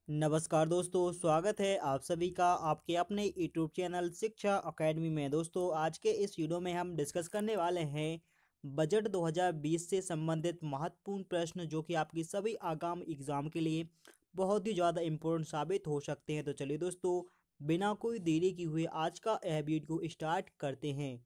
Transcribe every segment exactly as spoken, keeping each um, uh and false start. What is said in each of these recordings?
नमस्कार दोस्तों, स्वागत है आप सभी का आपके अपने यूट्यूब चैनल शिक्षा अकेडमी में। दोस्तों, आज के इस वीडियो में हम डिस्कस करने वाले हैं बजट दो हज़ार बीस से संबंधित महत्वपूर्ण प्रश्न, जो कि आपकी सभी आगामी एग्जाम के लिए बहुत ही ज़्यादा इम्पोर्टेंट साबित हो सकते हैं। तो चलिए दोस्तों, बिना कोई देरी की हुए आज का यह वीडियो स्टार्ट करते हैं।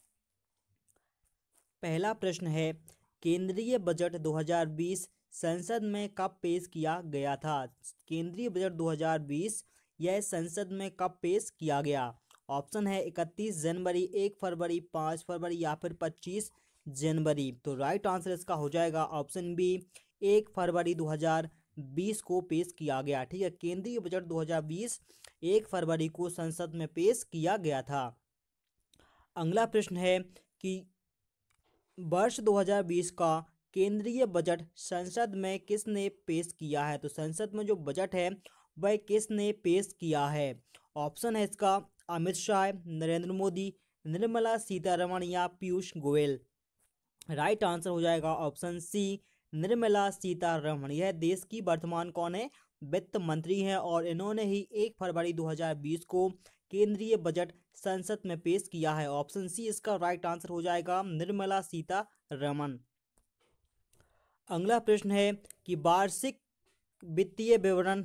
पहला प्रश्न है, केंद्रीय बजट दो हज़ार बीस संसद में कब पेश किया गया था? केंद्रीय बजट दो हज़ार बीस यह संसद में कब पेश किया गया? ऑप्शन है इकतीस जनवरी, एक फरवरी, पाँच फरवरी या फिर पच्चीस जनवरी। तो राइट आंसर इसका हो जाएगा ऑप्शन बी, एक फरवरी दो हज़ार बीस को पेश किया गया। ठीक है, केंद्रीय बजट दो हज़ार बीस एक फरवरी को संसद में पेश किया गया था। अगला प्रश्न है कि वर्ष दो हज़ार बीस का केंद्रीय बजट संसद में किसने पेश किया है? तो संसद में जो बजट है वह किसने पेश किया है? ऑप्शन है इसका अमित शाह, नरेंद्र मोदी, निर्मला सीतारमण या पीयूष गोयल। राइट आंसर हो जाएगा ऑप्शन सी, निर्मला सीतारमण। यह देश की वर्तमान कौन है? वित्त मंत्री हैं और इन्होंने ही एक फरवरी दो हज़ार बीस को केंद्रीय बजट संसद में पेश किया है। ऑप्शन सी इसका राइट आंसर हो जाएगा, निर्मला सीतारमण। अगला प्रश्न है कि वार्षिक वित्तीय विवरण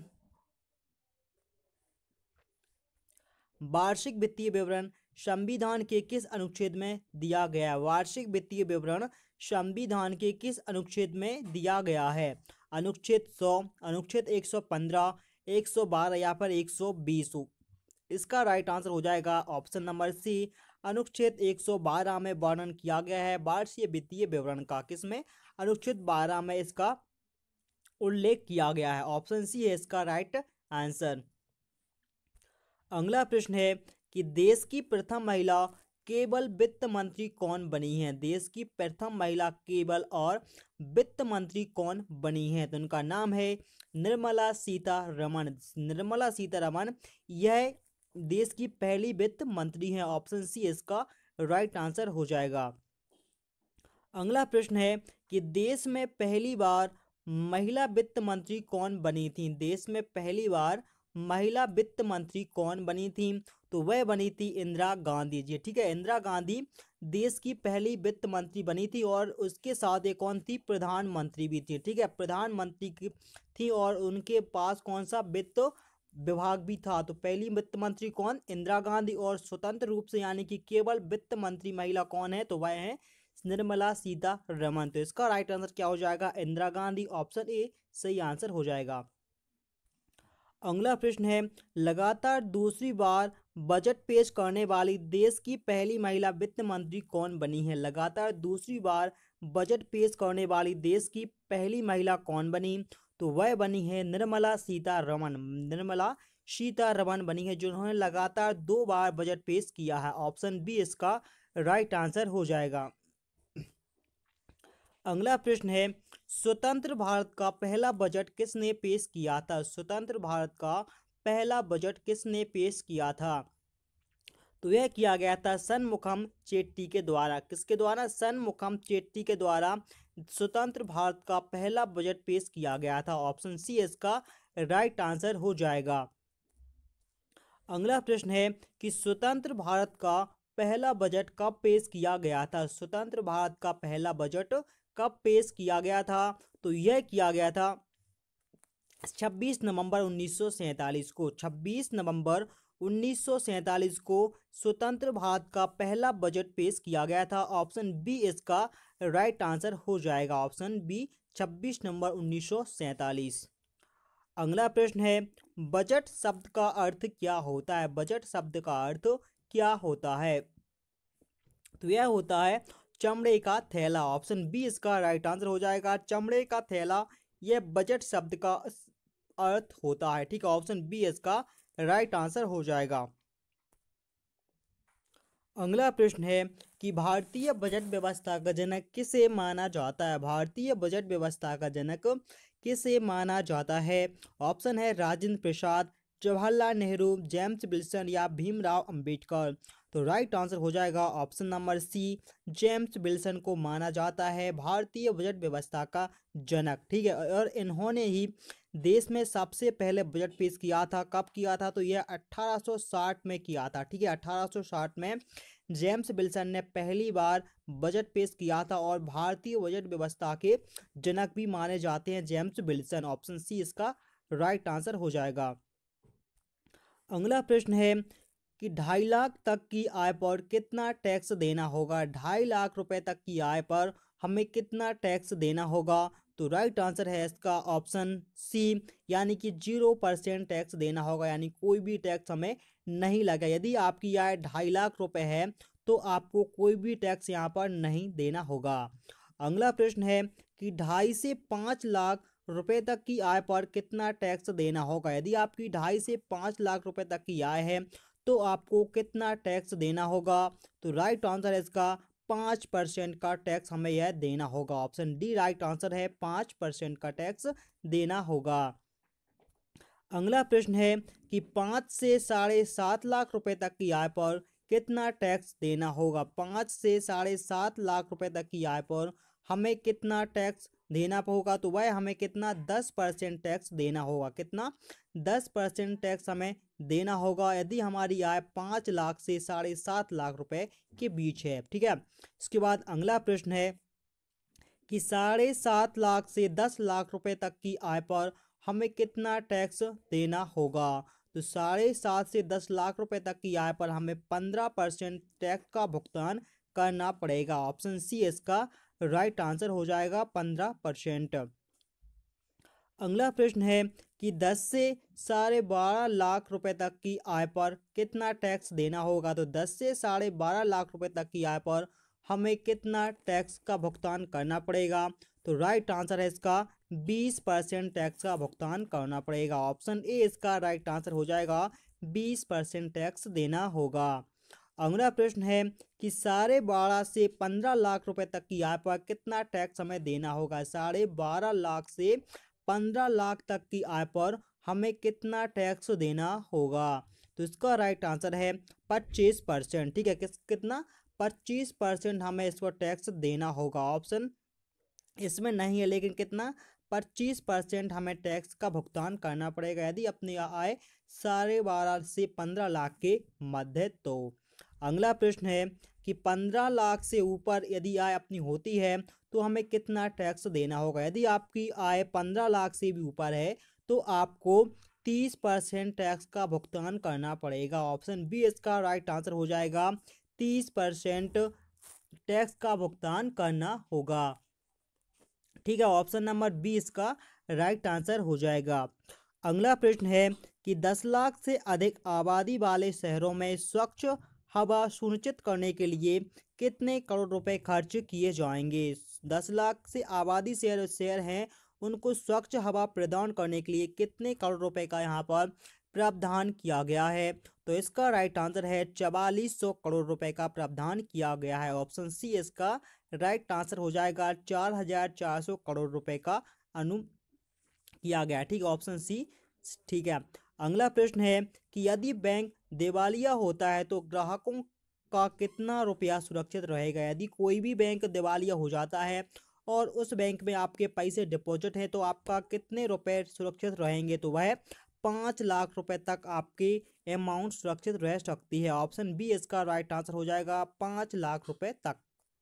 वार्षिक वित्तीय विवरण संविधान के किस अनुच्छेद में दिया गया है? वार्षिक वित्तीय विवरण संविधान के किस अनुच्छेद में दिया गया है? अनुच्छेद सौ, अनुच्छेद एक सौ पंद्रह, एक सौ बारह या फिर एक सौ बीस। इसका राइट आंसर हो जाएगा ऑप्शन नंबर सी, अनुच्छेद एक सौ बारह में वर्णन किया गया है वार्षिक वित्तीय विवरण का। किसमें? अनुच्छेद बारह में इसका उल्लेख किया गया है। ऑप्शन सी है इसका राइट आंसर। अगला प्रश्न है कि देश की प्रथम महिला केवल वित्त मंत्री कौन बनी है? देश की प्रथम महिला केवल और वित्त मंत्री कौन बनी है? तो उनका नाम है निर्मला सीतारमण। निर्मला सीतारमण यह देश की पहली वित्त मंत्री हैं। ऑप्शन सी इसका राइट आंसर हो जाएगा। अगला प्रश्न है कि देश में पहली बार महिला वित्त मंत्री कौन बनी थी? देश में पहली बार महिला वित्त मंत्री कौन बनी थी? तो वह बनी थी इंदिरा गांधी जी। ठीक है, इंदिरा गांधी देश की पहली वित्त मंत्री बनी थी और उसके साथ एक कौन थी? प्रधानमंत्री भी थी। ठीक है, प्रधानमंत्री की थी और उनके पास कौन सा वित्त विभाग भी था। तो पहली वित्त मंत्री कौन? इंदिरा गांधी। और स्वतंत्र रूप से यानी कि केवल वित्त मंत्री महिला कौन है? तो वह है निर्मला सीतारमण। तो इसका राइट आंसर क्या हो जाएगा? इंदिरा गांधी। ऑप्शन ए सही आंसर हो जाएगा। अगला प्रश्न है, लगातार दूसरी बार बजट पेश करने वाली देश की पहली महिला वित्त मंत्री कौन बनी है? लगातार दूसरी बार बजट पेश करने वाली देश की पहली महिला कौन बनी? तो वह बनी है निर्मला सीतारमण। निर्मला सीतारमण बनी है जिन्होंने लगातार दो बार बजट पेश किया है। ऑप्शन बी इसका राइट आंसर हो जाएगा। अगला प्रश्न है, स्वतंत्र भारत का पहला बजट किसने पेश किया था? स्वतंत्र भारत का पहला बजट किसने पेश किया था? तो यह किया गया था सनमुखम चेट्टी के द्वारा। किसके द्वारा? सनमुखम चेट्टी के द्वारा स्वतंत्र भारत का पहला बजट पेश किया गया था। ऑप्शन सी इसका राइट आंसर हो जाएगा। अगला प्रश्न है कि स्वतंत्र भारत का पहला बजट कब पेश किया गया था? स्वतंत्र भारत का पहला बजट कब पेश किया गया था? तो यह किया गया था छब्बीस नवंबर उन्नीस सौ सैंतालीस को। छब्बीस नवंबर उन्नीस सौ सैंतालीस को स्वतंत्र भारत का पहला बजट पेश किया गया था। ऑप्शन बी इसका राइट आंसर हो जाएगा। ऑप्शन बी छब्बीस नवंबर उन्नीस सौ सैंतालीस। अगला प्रश्न है, बजट शब्द का अर्थ क्या होता है? बजट शब्द का अर्थ क्या होता है? तो यह होता है चमड़े का थैला। ऑप्शन बी इसका राइट आंसर हो जाएगा। चमड़े का थैला यह बजट शब्द का अर्थ होता है। ठीक है, ऑप्शन बी इसका राइट आंसर हो जाएगा। अगला प्रश्न है कि भारतीय बजट व्यवस्था का जनक किसे माना जाता है? भारतीय बजट व्यवस्था का जनक किसे माना जाता है? ऑप्शन है राजेंद्र प्रसाद, जवाहरलाल नेहरू, जेम्स विल्सन या भीमराव अंबेडकर। तो राइट आंसर हो जाएगा option number C, James Wilson को माना जाता है भारतीय बजट व्यवस्था का जनक। ठीक है, और इन्होंने ही देश में सबसे पहले बजट पेश किया था। कब किया था? तो यह अठारह सौ साठ में किया था। ठीक है, अठारह सौ साठ में जेम्स विल्सन ने पहली बार बजट पेश किया था और भारतीय बजट व्यवस्था के जनक भी माने जाते हैं जेम्स विल्सन। ऑप्शन सी इसका राइट आंसर हो जाएगा। अगला प्रश्न है कि ढाई लाख तक की आय पर कितना टैक्स देना होगा। ढाई लाख रुपए तक की आय पर हमें कितना टैक्स देना होगा? तो राइट आंसर है इसका ऑप्शन सी, यानी कि जीरो परसेंट टैक्स देना होगा, यानी कोई भी टैक्स हमें नहीं लगा। यदि आपकी आय ढाई लाख रुपए है तो आपको कोई भी टैक्स यहाँ पर नहीं देना होगा। अगला प्रश्न है कि ढाई से पाँच लाख रुपए तक की आय पर कितना टैक्स देना होगा। यदि आपकी ढाई से पाँच लाख रुपए तक की आय है तो आपको कितना टैक्स देना होगा? तो राइट आंसर है इसका पाँच परसेंट का टैक्स हमें यह देना होगा। ऑप्शन डी राइट आंसर है, पाँच परसेंट का टैक्स देना होगा। अगला प्रश्न है कि पाँच से साढ़े सात लाख रुपए तक की आय पर कितना टैक्स देना होगा। पाँच से साढ़े सात लाख रुपए तक की आय पर हमें कितना टैक्स देना होगा? तो वह हमें कितना दस परसेंट टैक्स देना होगा। कितना? दस परसेंट टैक्स हमें देना होगा यदि हमारी आय पाँच लाख से साढ़े सात लाख रुपए के बीच है। ठीक है, इसके बाद अगला प्रश्न है कि साढ़े सात लाख से दस लाख रुपए तक की आय पर हमें कितना टैक्स देना होगा। तो साढ़े सात से दस लाख रुपए तक की आय पर हमें पंद्रह परसेंट टैक्स का भुगतान करना पड़ेगा। ऑप्शन सी इसका राइट आंसर हो जाएगा, पंद्रह परसेंट। अगला प्रश्न है कि दस से साढ़े बारह लाख रुपए तक की आय पर कितना टैक्स देना होगा। तो दस से साढ़े बारह लाख रुपए तक की आय पर हमें कितना टैक्स का भुगतान करना पड़ेगा। तो राइट आंसर है इसका बीस परसेंट टैक्स का भुगतान करना पड़ेगा। ऑप्शन ए इसका राइट आंसर हो जाएगा, बीस परसेंट टैक्स देना होगा। अगला प्रश्न है कि साढ़े बारह से पंद्रह लाख रुपए तक की आय पर कितना टैक्स हमें देना होगा। साढ़े बारह लाख से पंद्रह लाख तक की आय पर हमें कितना टैक्स देना होगा। तो इसका राइट आंसर है पच्चीस परसेंट। ठीक है, किस कितना पच्चीस परसेंट हमें इसको टैक्स देना होगा। ऑप्शन इसमें नहीं है, लेकिन कितना पच्चीस परसेंट हमें टैक्स का भुगतान करना पड़ेगा यदि अपनी आय साढ़े बारह से पंद्रह लाख के मध्य। तो अगला प्रश्न है कि पंद्रह लाख से ऊपर यदि आय अपनी होती है तो हमें कितना टैक्स देना होगा। यदि आपकी आय पंद्रह लाख से भी ऊपर है तो आपको तीस परसेंट टैक्स का भुगतान करना पड़ेगा। ऑप्शन बी इसका राइट आंसर हो जाएगा, तीस परसेंट टैक्स का भुगतान करना होगा। ठीक है, ऑप्शन नंबर बी इसका राइट आंसर हो जाएगा। अगला प्रश्न है कि दस लाख से अधिक आबादी वाले शहरों में स्वच्छ हवा सुनिश्चित करने के लिए कितने करोड़ रुपए खर्च किए जाएंगे। दस लाख से आबादी शहर शहर हैं, उनको स्वच्छ हवा प्रदान करने के लिए कितने करोड़ रुपए का यहाँ पर प्रावधान किया गया है। तो इसका राइट आंसर है चवालीस सौ करोड़ रुपए का प्रावधान किया गया है। ऑप्शन सी इसका राइट आंसर हो जाएगा, चार हजार चार सौ करोड़ रुपए का अनु किया गया। ठीक है, ऑप्शन सी ठीक है। अगला प्रश्न है कि यदि बैंक दिवालिया होता है तो ग्राहकों का कितना रुपया सुरक्षित रहेगा। यदि कोई भी बैंक दिवालिया हो जाता है और उस बैंक में आपके पैसे डिपॉजिट है तो आपका कितने रुपए सुरक्षित रहेंगे। तो वह पाँच लाख रुपए तक आपकी अमाउंट सुरक्षित रह सकती है। ऑप्शन बी इसका राइट आंसर हो जाएगा, पाँच लाख रुपए तक।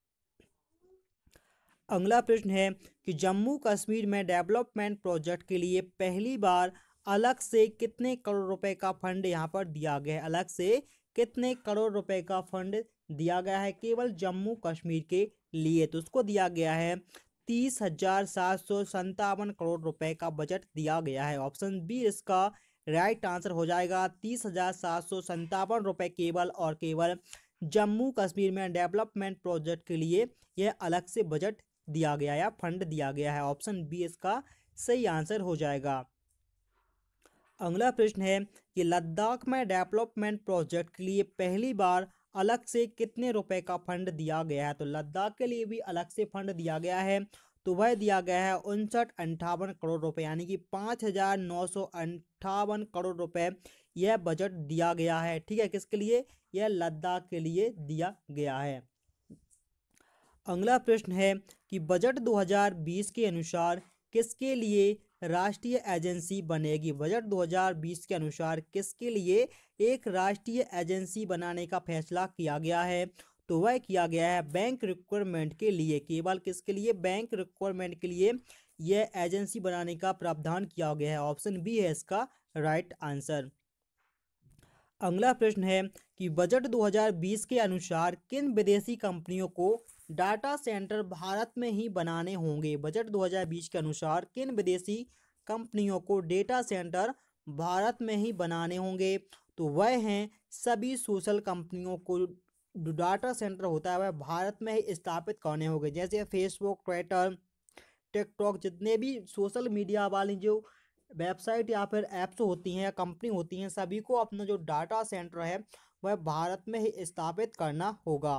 अगला प्रश्न है कि जम्मू कश्मीर में डेवलपमेंट प्रोजेक्ट के लिए पहली बार अलग से कितने करोड़ रुपए का फंड यहाँ पर दिया गया है। अलग से कितने करोड़ रुपए का फंड दिया गया है केवल जम्मू कश्मीर के लिए। तो उसको दिया गया है तीस हजार सात सौ संतावन करोड़ रुपए का बजट दिया गया है। ऑप्शन बी इसका राइट आंसर हो जाएगा, तीस हजार सात सौ संतावन रुपए केवल और केवल जम्मू कश्मीर में डेवलपमेंट प्रोजेक्ट के लिए यह अलग से बजट दिया गया या फंड दिया गया है। ऑप्शन बी इसका सही आंसर हो जाएगा। अगला प्रश्न है कि लद्दाख में डेवलपमेंट प्रोजेक्ट के लिए पहली बार अलग से कितने रुपए का फंड दिया गया है। तो लद्दाख के लिए भी अलग से फंड दिया गया है, तो वह दिया गया है उनसठ अंठावन करोड़ रुपए, यानी कि पाँच हजार नौ सौ अंठावन करोड़ रुपए यह बजट दिया गया है। ठीक है, किसके लिए? यह लद्दाख के लिए दिया गया है। अगला प्रश्न है कि बजट दो हज़ार बीस के अनुसार किसके लिए राष्ट्रीय एजेंसी बनेगी? बजट दो हज़ार बीस के अनुसार किसके लिए एक राष्ट्रीय एजेंसी बनाने का फैसला किया गया है? तो वह किया गया है बैंक रिक्वायरमेंट के लिए। केवल किसके लिए? बैंक रिक्वायरमेंट के लिए यह एजेंसी बनाने का प्रावधान किया गया है। ऑप्शन बी है इसका राइट आंसर। अगला प्रश्न है कि बजट दो हज़ार बीस के अनुसार किन विदेशी कंपनियों को डाटा सेंटर भारत में ही बनाने होंगे? बजट दो हज़ार बीस के अनुसार किन विदेशी कंपनियों को डेटा सेंटर भारत में ही बनाने होंगे? तो वह हैं सभी सोशल कंपनियों को जो डाटा सेंटर होता है वह भारत में ही स्थापित करने होंगे। जैसे फेसबुक, ट्विटर, टिकटॉक, जितने भी सोशल मीडिया वाली जो वेबसाइट या फिर ऐप्स होती हैं या कंपनी होती हैं, सभी को अपना जो डाटा सेंटर है वह भारत में ही स्थापित करना होगा।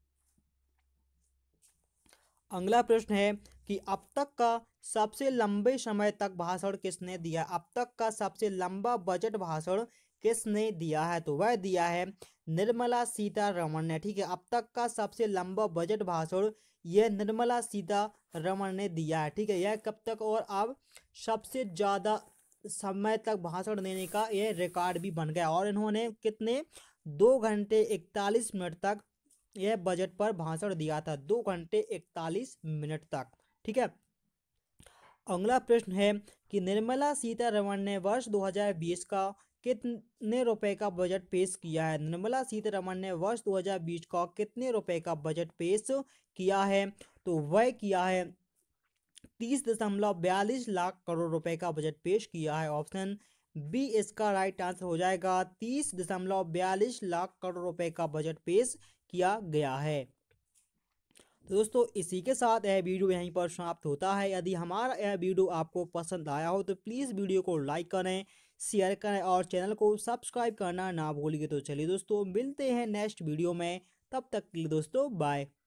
अगला प्रश्न है कि अब तक का सबसे लंबे समय तक भाषण किसने दिया? अब तक का सबसे लंबा बजट भाषण किसने दिया है? तो वह दिया है निर्मला सीतारमण ने। ठीक है, अब तक का सबसे लंबा बजट भाषण यह निर्मला सीतारमण ने दिया है। ठीक है, यह कब तक और अब सबसे ज़्यादा समय तक भाषण देने का यह रिकॉर्ड भी बन गया। और इन्होंने कितने दो घंटे इकतालीस मिनट तक यह बजट पर भाषण दिया था, दो घंटे इकतालीस मिनट तक। ठीक है, अगला प्रश्न है कि निर्मला सीतारमण ने वर्ष दो हज़ार बीस का कितने रुपए का बजट पेश किया है? निर्मला सीतारमण ने वर्ष दो हज़ार बीस का कितने रुपए का बजट पेश किया है? तो वह किया है तीस दशमलव बयालीस लाख करोड़ रुपए का बजट पेश किया है। ऑप्शन बी इसका राइट आंसर हो जाएगा। तीस दशमलव बयालीस लाख करोड़ रुपए का बजट पेश किया गया है। तो दोस्तों इसी के साथ यह वीडियो यहीं पर समाप्त होता है। यदि हमारा यह वीडियो आपको पसंद आया हो तो प्लीज़ वीडियो को लाइक करें, शेयर करें और चैनल को सब्सक्राइब करना ना भूलिए। तो चलिए दोस्तों मिलते हैं नेक्स्ट वीडियो में, तब तक के लिए दोस्तों बाय।